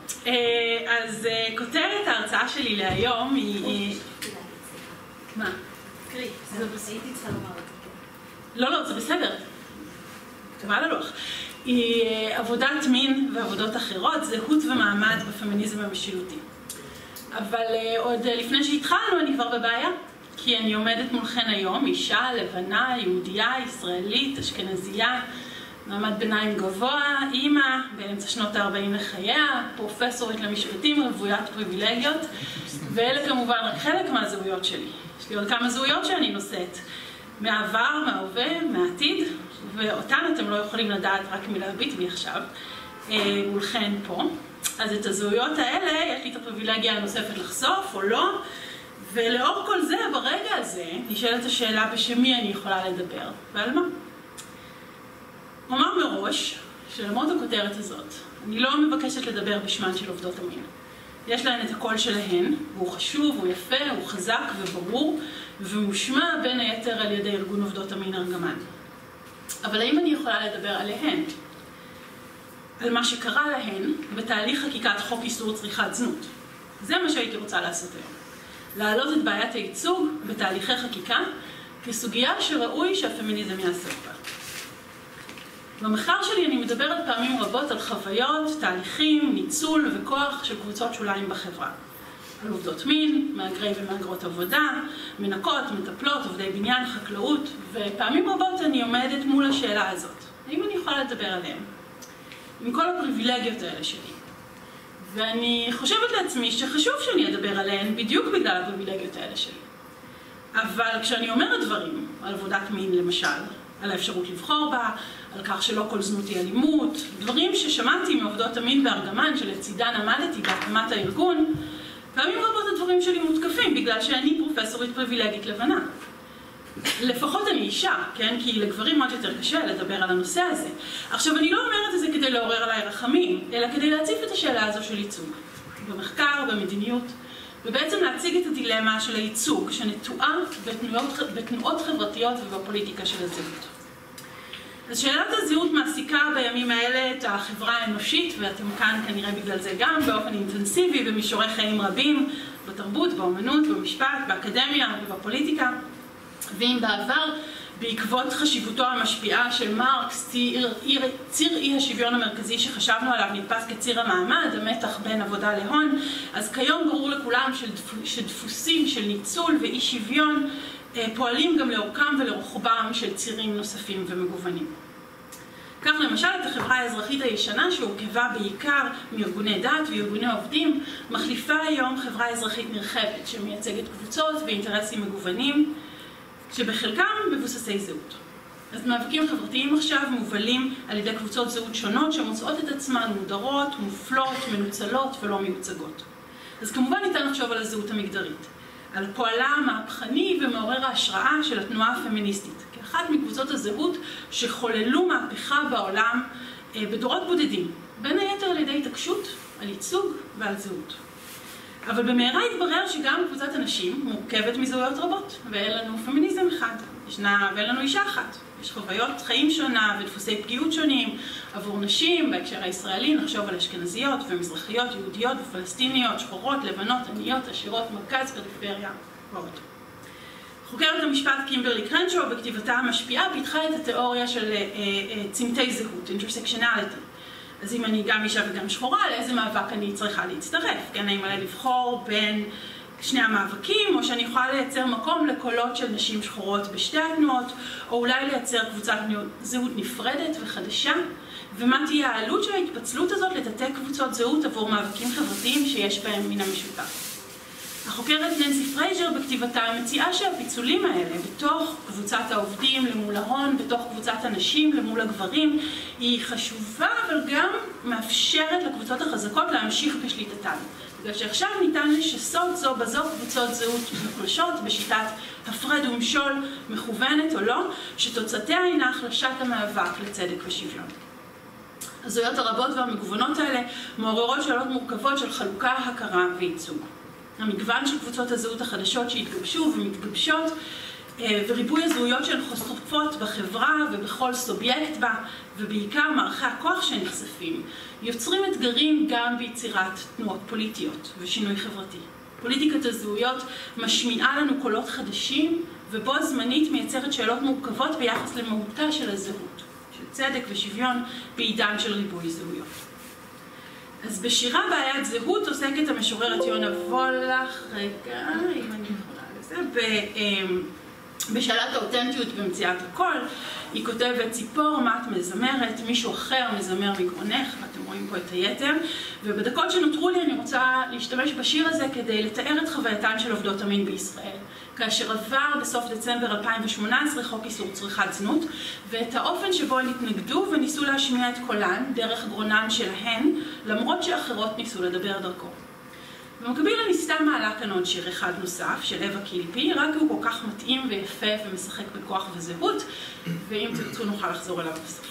אז כותרת ההרצאה שלי להיום היא... מה? קרי, הייתי צריכה לומר את זה. לא, זה בסדר. כתובה על הלוח. היא עבודת מין ועבודות אחרות, זהות ומעמד בפמיניזם המשילותי. אבל עוד לפני שהתחלנו אני כבר בבעיה, כי אני עומדת מולכן היום, אישה, לבנה, יהודייה, ישראלית, אשכנזייה, מעמד ביניים גבוה, אימא, באמצע שנות ה-40 לחייה, פרופסורית למשפטים, רוויית פריבילגיות, ואלה כמובן רק חלק מהזהויות שלי. יש לי עוד כמה זהויות שאני נושאת, מהעבר, מההווה, מהעתיד, ואותן אתם לא יכולים לדעת רק מלהביט בי עכשיו, מולכן פה. אז את הזהויות האלה, יש לי את הפריבילגיה הנוספת לחשוף או לא, ולאור כל זה, ברגע הזה, נשאלת השאלה בשם מי אני יכולה לדבר, ועל מה? אומר מראש, שלמרות הכותרת הזאת, אני לא מבקשת לדבר בשמן של עובדות המין. יש להן את הקול שלהן, והוא חשוב, הוא יפה, הוא חזק וברור, ומושמע בין היתר על ידי ארגון עובדות המין ארגמן. אבל האם אני יכולה לדבר עליהן? על מה שקרה להן בתהליך חקיקת חוק איסור צריכת זנות. זה מה שהייתי רוצה לעשות היום. להעלות את בעיית הייצוג בתהליכי חקיקה כסוגיה שראוי שהפמיניזם יעסוק בה. במחקר שלי אני מדברת פעמים רבות על חוויות, תהליכים, ניצול וכוח של קבוצות שוליים בחברה. על עובדות מין, מהגרי ומהגרות עבודה, מנקות, מטפלות, עובדי בניין, חקלאות, ופעמים רבות אני עומדת מול השאלה הזאת. האם אני יכולה לדבר עליהם? עם כל הפריבילגיות האלה שלי. ואני חושבת לעצמי שחשוב שאני אדבר עליהן בדיוק בגלל הפריבילגיות האלה שלי. אבל כשאני אומרת דברים על עבודת מין למשל, על האפשרות לבחור בה, על כך שלא כל זנות היא אלימות, דברים ששמעתי מעובדות המין בארגמן שלצידן עמדתי בהקמת הארגון, פעמים רבות הדברים שלי מותקפים בגלל שאני פרופסורית פריבילגית לבנה. לפחות אני אישה, כן? כי לגברים מאוד יותר קשה לדבר על הנושא הזה. עכשיו, אני לא אומרת את זה כדי לעורר עליי רחמים, אלא כדי להציף את השאלה הזו של ייצוג. במחקר, במדיניות, ובעצם להציג את הדילמה של הייצוג, שנטועה בתנועות חברתיות ובפוליטיקה של הזהות. אז שאלת הזהות מעסיקה בימים האלה את החברה האנושית, ואתם כאן כנראה בגלל זה גם, באופן אינטנסיבי, במישורי חיים רבים, בתרבות, באמנות, במשפט, באקדמיה ובפוליטיקה. ואם בעבר, בעקבות חשיבותו המשפיעה של מרקס, ציר אי השוויון המרכזי שחשבנו עליו נתפס כציר המעמד, המתח בין עבודה להון, אז כיום ברור לכולם שדפוסים של ניצול ואי שוויון פועלים גם לאורכם ולרוחבם של צירים נוספים ומגוונים. כך למשל את החברה האזרחית הישנה שהורכבה בעיקר מארגוני דת וארגוני עובדים, מחליפה היום חברה אזרחית נרחבת שמייצגת קבוצות ואינטרסים מגוונים, שבחלקם מבוססי זהות. אז מאבקים חברתיים עכשיו מובלים על ידי קבוצות זהות שונות שמוצאות את עצמן מודרות, מופלות, מנוצלות ולא מיוצגות. אז כמובן ניתן לחשוב על הזהות המגדרית, על פועלה המהפכני ומעורר ההשראה של התנועה הפמיניסטית, כאחת מקבוצות הזהות שחוללו מהפכה בעולם בדורות בודדים, בין היתר על ידי התעקשות, על ייצוג ועל זהות. אבל במהרה התברר שגם קבוצת הנשים מורכבת מזהויות רבות, ואין לנו פמיניזם אחד, ואין לנו אישה אחת. יש חוויות חיים שונה ודפוסי פגיעות שונים עבור נשים, בהקשר הישראלי נחשוב על אשכנזיות ומזרחיות, יהודיות ופלסטיניות, שחורות, לבנות, עניות, עשירות, מרכז, פריפריה ועוד. חוקרת המשפט קימברלי קרנשו בכתיבתה המשפיעה פיתחה את התיאוריה של צמתי זהות, intersectionality. אז אם אני גם אישה וגם שחורה, לאיזה מאבק אני צריכה להצטרף? כן, האם עליי לבחור בין שני המאבקים, או שאני יכולה לייצר מקום לקולות של נשים שחורות בשתי התנועות, או אולי לייצר קבוצת זהות נפרדת וחדשה? ומה תהיה העלות של ההתפצלות הזאת לתתי קבוצות זהות עבור מאבקים חברתיים שיש בהם מן המשותף? החוקרת ננסי פרייזר בכתיבתה מציעה שהפיצולים האלה בתוך קבוצת העובדים למול ההון, בתוך קבוצת הנשים למול הגברים, היא חשובה אבל גם מאפשרת לקבוצות החזקות להמשיך בשליטתן. בגלל שעכשיו ניתן לשסות זו בזו קבוצות זהות מוחלשות בשיטת הפרד ומשול מכוונת או לא, שתוצאתיה היא החלשת המאבק לצדק ושוויון. הזהויות הרבות והמגוונות האלה מעוררות שאלות מורכבות של חלוקה, הכרה וייצוג. המגוון של קבוצות הזהות החדשות שהתגבשו ומתגבשות וריבוי הזהויות שהן חושפות בחברה ובכל סובייקט בה, ובעיקר מערכי הכוח שנחשפים, יוצרים אתגרים גם ביצירת תנועות פוליטיות ושינוי חברתי. פוליטיקת הזהויות משמיעה לנו קולות חדשים, ובו זמנית מייצרת שאלות מורכבות ביחס למהותה של הזהות, של צדק ושוויון בעידן של ריבוי זהויות. אז בשירה בעיית זהות עוסקת המשוררת יונה וולך, רגע, אם אני יכולה לזה, בשאלת האותנטיות במציאת הקול. היא כותבת: ציפור, מה את מזמרת? מישהו אחר מזמר מגרונך, ואתם רואים פה את היתר. ובדקות שנותרו לי אני רוצה להשתמש בשיר הזה כדי לתאר את חווייתן של עובדות המין בישראל, כאשר עבר בסוף דצמבר 2018 חוק איסור צריכת זנות, ואת האופן שבו הן התנגדו וניסו להשמיע את קולן דרך גרונן שלהן, למרות שאחרות ניסו לדבר דרכו. במקביל אני סתם מעלה כאן עוד שיר אחד נוסף של אווה קילפי, רק הוא כל כך מתאים ויפה ומשחק בכוח וזהות, ואם תרצו נוכל לחזור אליו בסוף.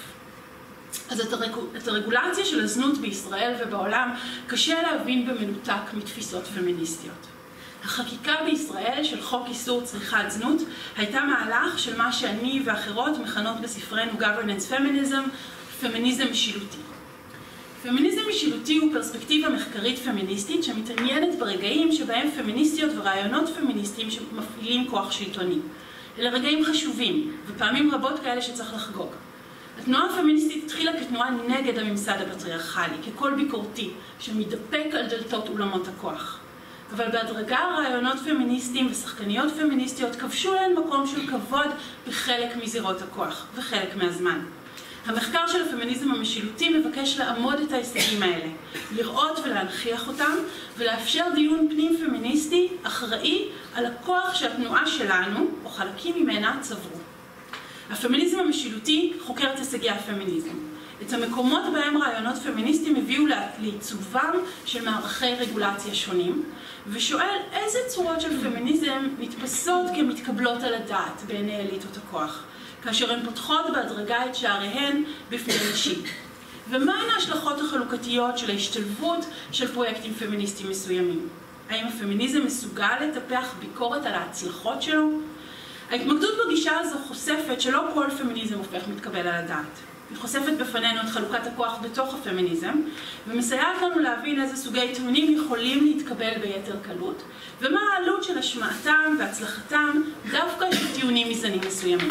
אז את הרגולציה של הזנות בישראל ובעולם קשה להבין במנותק מתפיסות פמיניסטיות. החקיקה בישראל של חוק איסור צריכת זנות הייתה מהלך של מה שאני ואחרות מכנות בספרנו Governance Feminism, פמיניזם משילותי. פמיניזם משילותי הוא פרספקטיבה מחקרית פמיניסטית שמתעניינת ברגעים שבהם פמיניסטיות ורעיונות פמיניסטיים שמפעילים כוח שלטוני. אלה רגעים חשובים, ופעמים רבות כאלה שצריך לחגוג. התנועה הפמיניסטית התחילה כתנועה נגד הממסד הפטריארכלי, כקול ביקורתי שמתדפק על דלתות אולמות הכוח. אבל בהדרגה רעיונות פמיניסטיים ושחקניות פמיניסטיות כבשו להן מקום של כבוד בחלק מזירות הכוח וחלק מהזמן. המחקר של הפמיניזם המשילותי מבקש לעמוד את ההישגים האלה, לראות ולהנכיח אותם, ולאפשר דיון פנים פמיניסטי אחראי על הכוח שהתנועה שלנו, או חלקים ממנה, צברו. הפמיניזם המשילותי חוקר את הישגי הפמיניזם. את המקומות בהם רעיונות פמיניסטיים הביאו לעיצובם של מערכי רגולציה שונים, ושואל איזה צורות של פמיניזם מתפסות כמתקבלות על הדעת בעיני אליטות הכוח, כאשר הן פותחות בהדרגה את שעריהן בפני נשים. ומהן ההשלכות החלוקתיות של ההשתלבות של פרויקטים פמיניסטיים מסוימים? האם הפמיניזם מסוגל לטפח ביקורת על ההצלחות שלו? ההתמקדות בגישה הזו חושפת שלא כל פמיניזם הופך מתקבל על הדעת. היא חושפת בפנינו את חלוקת הכוח בתוך הפמיניזם, ומסייעת לנו להבין איזה סוגי טיעונים יכולים להתקבל ביתר קלות, ומה העלות של השמעתם והצלחתם דווקא של טיעונים מזנים מסוימים.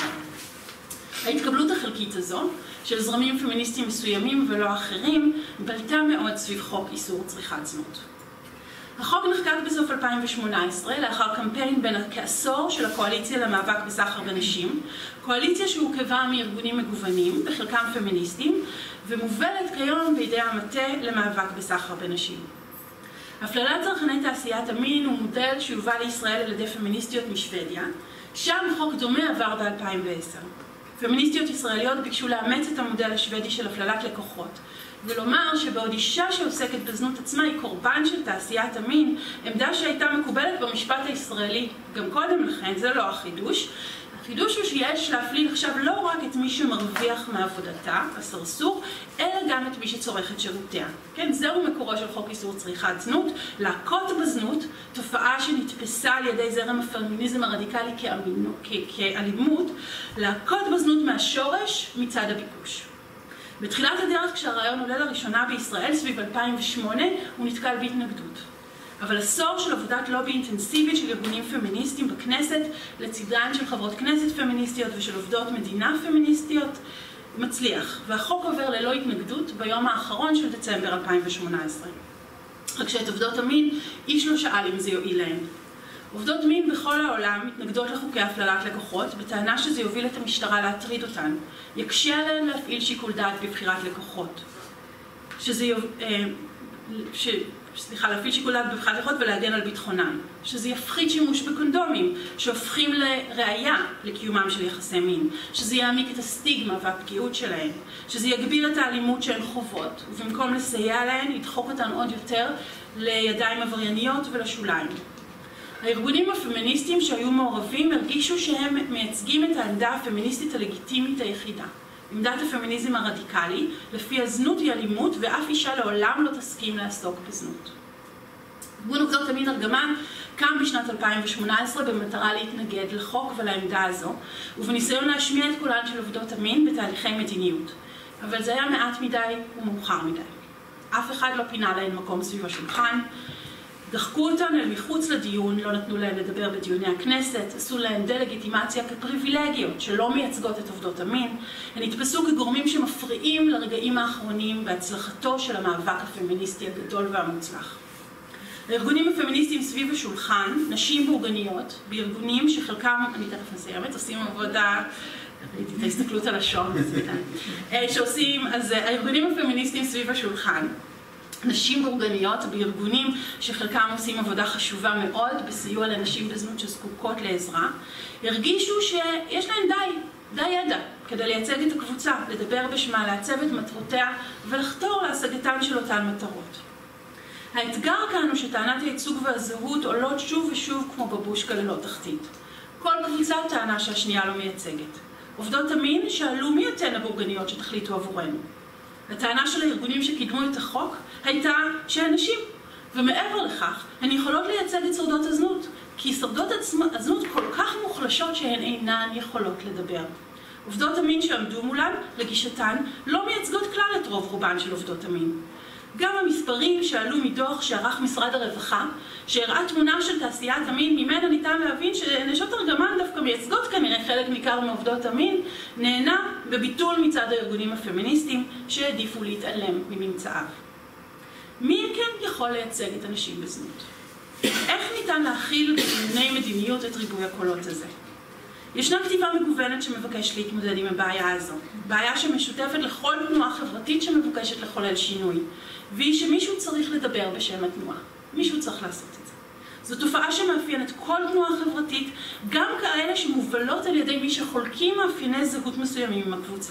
ההתקבלות החלקית הזו, של זרמים פמיניסטיים מסוימים ולא אחרים, בלטה מאוד סביב חוק איסור צריכת זנות. החוק נחקק בסוף 2018, לאחר קמפיין בן כעשור של הקואליציה למאבק בסחר בנשים, קואליציה שהורכבה מארגונים מגוונים, בחלקם פמיניסטיים, ומובלת כיום בידי המטה למאבק בסחר בנשים. הפללת צרכני תעשיית המין הוא מודל שהובא לישראל על ידי פמיניסטיות משוודיה, שם חוק דומה עבר ב-2010. פמיניסטיות ישראליות ביקשו לאמץ את המודל השוודי של הפללת לקוחות, ולומר שבעוד אישה שעוסקת בזנות עצמה היא קורבן של תעשיית המין, עמדה שהייתה מקובלת במשפט הישראלי גם קודם לכן, זה לא החידוש. החידוש הוא שיש להפליל עכשיו לא רק את מי שמרוויח מעבודתה, הסרסור, אלא גם את מי שצורך את שירותיה. כן, זהו מקורו של חוק איסור צריכת זנות, להכות בזנות, תופעה שנתפסה על ידי זרם הפמיניזם הרדיקלי כאלימות, להכות בזנות מהשורש מצד הביקוש. בתחילת הדרך, כשהרעיון עולה לראשונה בישראל, סביב 2008, הוא נתקל בהתנגדות. אבל עשור של עבודת לובי אינטנסיבית של ארגונים פמיניסטיים בכנסת, לצידן של חברות כנסת פמיניסטיות ושל עובדות מדינה פמיניסטיות, מצליח. והחוק עובר ללא התנגדות ביום האחרון של דצמבר 2018. רק שאת עובדות המין, איש לא שאל אם זה יועיל להן. עובדות מין בכל העולם מתנגדות לחוקי הפללת לקוחות, בטענה שזה יוביל את המשטרה להטריד אותן, יקשה עליהן להפעיל שיקול דעת בבחירת לקוחות. להפעיל שיקול דעת בבחירת לקוחות ולהגן על ביטחונן. שזה יפחית שימוש בקונדומים, שהופכים לראיה לקיומם של יחסי מין. שזה יעמיק את הסטיגמה והפגיעות שלהן. שזה יגביר את האלימות שהן חוות, ובמקום לסייע להן, ידחוק אותן עוד יותר לידיים עברייניות ולשוליים. הארגונים הפמיניסטיים שהיו מעורבים הרגישו שהם מייצגים את העמדה הפמיניסטית הלגיטימית היחידה. עמדת הפמיניזם הרדיקלי, לפי הזנות היא אלימות ואף אישה לעולם לא תסכים לעסוק בזנות. ארגון עובדות המין ארגמן קם בשנת 2018 במטרה להתנגד לחוק ולעמדה הזו, ובניסיון להשמיע את קולן של עובדות המין בתהליכי מדיניות. אבל זה היה מעט מדי ומאוחר מדי. אף אחד לא פינה להן מקום סביב השולחן, דחקו אותן אל מחוץ לדיון, לא נתנו להן לדבר בדיוני הכנסת, עשו להן דה-לגיטימציה כפריבילגיות שלא מייצגות את עובדות המין, הן נתפסו כגורמים שמפריעים לרגעים האחרונים בהצלחתו של המאבק הפמיניסטי הגדול והמוצלח. הארגונים הפמיניסטיים סביב השולחן, נשים בורגניות, בארגונים שחלקם, אני תכף מסיימת, עושים עבודה, ראיתי את ההסתכלות על השעון, שעושים, אז הארגונים הפמיניסטיים סביב השולחן, נשים בורגניות בארגונים שחלקם עושים עבודה חשובה מאוד בסיוע לנשים בזנות שזקוקות לעזרה, הרגישו שיש להן די ידע כדי לייצג את הקבוצה, לדבר בשמה, לעצב את מטרותיה ולחתור להשגתן של אותן מטרות. האתגר כאן הוא שטענת הייצוג והזהות עולות שוב ושוב כמו בבושקה ללא תחתית. כל קבוצה טענה שהשנייה לא מייצגת. עובדות המין שאלו מי אתן הבורגניות שתחליטו עבורנו. הטענה של הארגונים שקידמו את החוק הייתה שהן נשים, ומעבר לכך, הן יכולות לייצג את שורדות הזנות, כי שורדות הזנות כל כך מוחלשות שהן אינן יכולות לדבר. עובדות המין שעמדו מולן, לגישתן, לא מייצגות כלל את רוב רובן של עובדות המין. גם המספרים שעלו מדוח שערך משרד הרווחה, שהראה תמונה של תעשיית המין, ממנה ניתן להבין שנשות ארגמן דווקא מייצגות כנראה חלק ניכר מעובדות המין, נהנה בביטול מצד הארגונים הפמיניסטיים שהעדיפו להתעלם מממצאיו. מי כן יכול לייצג את הנשים בזנות? איך ניתן להכיל בדיוני מדיניות את ריבוי הקולות הזה? ישנה כתיבה מגוונת שמבקשת להתמודד עם הבעיה הזו. בעיה שמשותפת לכל תנועה חברתית שמבקשת לחולל שינוי. והיא שמישהו צריך לדבר בשם התנועה. מישהו צריך לעשות את זה. זו תופעה שמאפיינת כל תנועה חברתית, גם כאלה שמובלות על ידי מי שחולקים מאפייני זהות מסוימים עם הקבוצה.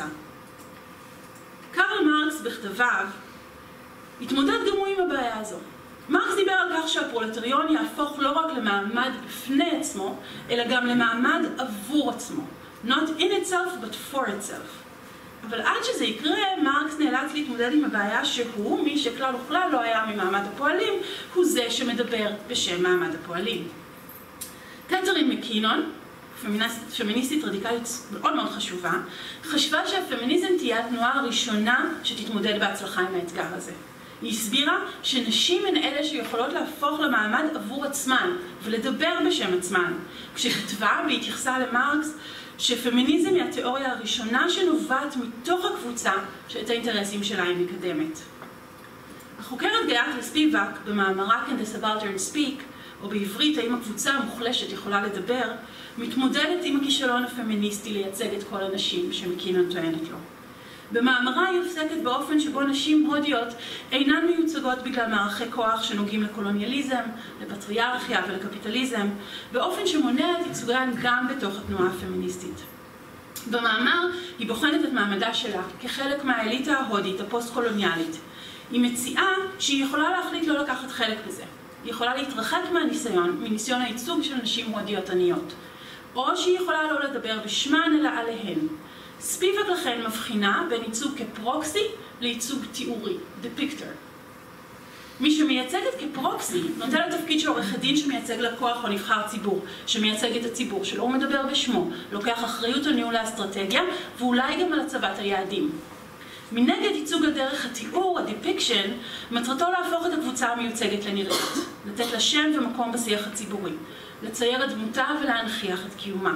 קרל מרקס בכתביו התמודד גם הוא עם הבעיה הזו. מרקס דיבר על כך שהפרולטריון יהפוך לא רק למעמד בפני עצמו, אלא גם למעמד עבור עצמו. Not in itself, but for itself. אבל עד שזה יקרה, מרקס נאלץ להתמודד עם הבעיה שהוא, מי שכלל וכלל לא היה ממעמד הפועלים, הוא זה שמדבר בשם מעמד הפועלים. קתרין מקינון, פמיניסטית רדיקלית מאוד מאוד חשובה, חשבה שהפמיניזם תהיה התנועה הראשונה שתתמודד בהצלחה עם האתגר הזה. היא הסבירה שנשים הן אלה שיכולות להפוך למעמד עבור עצמן ולדבר בשם עצמן, כשכתבה והתייחסה למרקס שפמיניזם היא התיאוריה הראשונה שנובעת מתוך הקבוצה שאת האינטרסים שלה היא מקדמת. החוקרת גייטרה ספיבק במאמרה Can the Subaltern Speak, או בעברית האם הקבוצה המוחלשת יכולה לדבר, מתמודדת עם הכישלון הפמיניסטי לייצג את כל הנשים שמקינון טוענת לו. במאמרה היא עוסקת באופן שבו נשים הודיות אינן מיוצגות בגלל מערכי כוח שנוגעים לקולוניאליזם, לפטריארכיה ולקפיטליזם, באופן שמונע את ייצוגן גם בתוך התנועה הפמיניסטית. במאמר היא בוחנת את מעמדה שלה כחלק מהאליטה ההודית הפוסט-קולוניאלית. היא מציעה שהיא יכולה להחליט לא לקחת חלק בזה. היא יכולה להתרחק מניסיון הייצוג של נשים הודיות עניות. או שהיא יכולה לא לדבר בשמן אלא עליהן. ספיבק לכן מבחינה בין ייצוג כפרוקסי לייצוג תיאורי, depictor. מי שמייצגת כפרוקסי נוטה לתפקיד של עורך הדין שמייצג לקוח או נבחר ציבור, שמייצג את הציבור שלו, הוא מדבר בשמו, לוקח אחריות על ניהול האסטרטגיה ואולי גם על הצבת היעדים. מנגד ייצוג על דרך התיאור, הדפיקשן, מטרתו להפוך את הקבוצה המיוצגת לנראית, לתת לה שם ומקום בשיח הציבורי, לצייר את דמותה ולהנכיח את קיומה.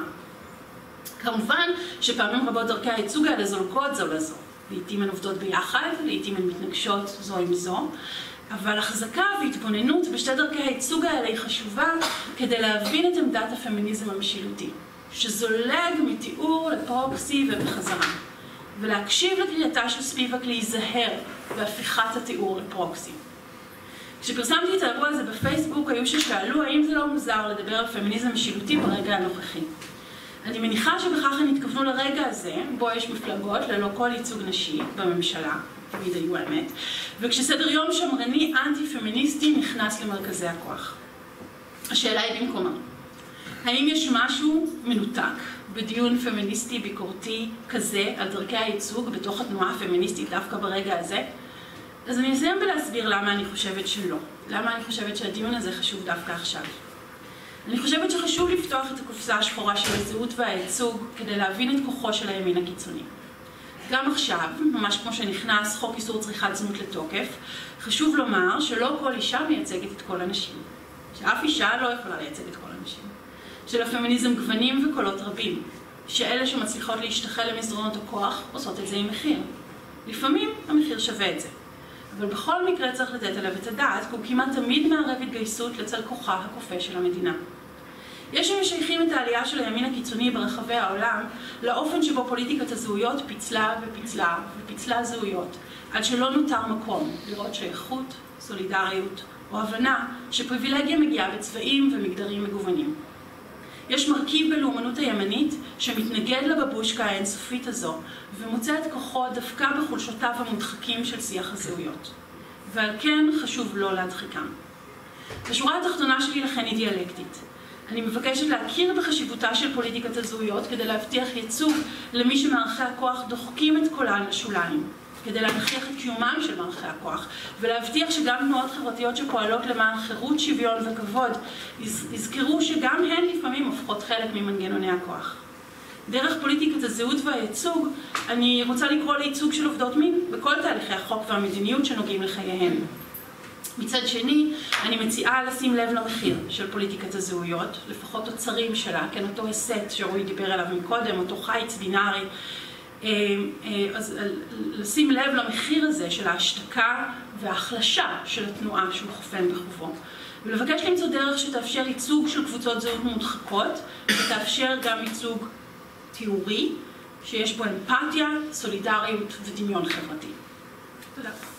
כמובן שפעמים רבות דרכי הייצוג האלה זולגות זו לזו. לעתים הן עובדות ביחד, לעתים הן מתנגשות זו עם זו, אבל החזקה והתבוננות בשתי דרכי הייצוג האלה היא חשובה כדי להבין את עמדת הפמיניזם המשילותי, שזולג מתיאור לפרוקסי ובחזרה, ולהקשיב לקריאתה של ספיבק להיזהר בהפיכת התיאור לפרוקסי. כשפרסמתי את האירוע הזה בפייסבוק, היו ששאלו האם זה לא מוזר לדבר על פמיניזם משילותי ברגע הנוכחי. אני מניחה שבכך הם התכוונו לרגע הזה, בו יש מפלגות ללא כל ייצוג נשי בממשלה, תמיד היו האמת, וכשסדר יום שמרני אנטי-פמיניסטי נכנס למרכזי הכוח. השאלה היא במקומה. האם יש משהו מנותק בדיון פמיניסטי ביקורתי כזה על דרכי הייצוג בתוך התנועה הפמיניסטית דווקא ברגע הזה? אז אני אסיים בלהסביר למה אני חושבת שלא. למה אני חושבת שהדיון הזה חשוב דווקא עכשיו. אני חושבת שחשוב לפתוח את הקופסה השחורה של הזהות והייצוג כדי להבין את כוחו של הימין הקיצוני. גם עכשיו, ממש כמו שנכנס חוק איסור צריכת זנות לתוקף, חשוב לומר שלא כל אישה מייצגת את כל הנשים. שאף אישה לא יכולה לייצג את כל הנשים. שלפמיניזם גוונים וקולות רבים. שאלה שמצליחות להשתחל למסדרונות הכוח עושות את זה עם מחיר. לפעמים המחיר שווה את זה. אבל בכל מקרה צריך לתת עליו את הדעת, כי הוא כמעט תמיד מערב התגייסות לצל כוחה הכופה של המדינה. יש שמשייכים את העלייה של הימין הקיצוני ברחבי העולם לאופן שבו פוליטיקת הזהויות פיצלה ופיצלה ופיצלה זהויות, עד שלא נותר מקום לראות שייכות, סולידריות או הבנה שפריבילגיה מגיעה בצבעים ומגדרים מגוונים. יש מרכיב בלאומנות הימנית שמתנגד לבבושקה האינסופית הזו ומוצא את כוחו דווקא בחולשותיו המודחקים של שיח הזהויות. ועל כן חשוב לא להדחיקם. השורה התחתונה שלי לכן היא דיאלקטית. אני מבקשת להכיר בחשיבותה של פוליטיקת הזהויות כדי להבטיח ייצוג למי שמערכי הכוח דוחקים את קולן לשוליים, כדי להנכיח את קיומם של מערכי הכוח, ולהבטיח שגם תנועות חברתיות שפועלות למען חירות, שוויון וכבוד, יזכרו שגם הן לפעמים הופכות חלק ממנגנוני הכוח. דרך פוליטיקת הזהות והייצוג, אני רוצה לקרוא לייצוג של עובדות מין בכל תהליכי החוק והמדיניות שנוגעים לחייהן. מצד שני, אני מציעה לשים לב למחיר של פוליטיקת הזהויות, לפחות תוצרים שלה, כן, אותו הסט שרועי דיבר עליו מקודם, אותו חיץ בינארי, אז לשים לב למחיר הזה של ההשתקה וההחלשה של התנועה שהוא חופן בחובו. ולבקש למצוא דרך שתאפשר ייצוג של קבוצות זהות מודחקות, ותאפשר גם ייצוג תיאורי, שיש בו אמפתיה, סולידריות ודמיון חברתי. תודה.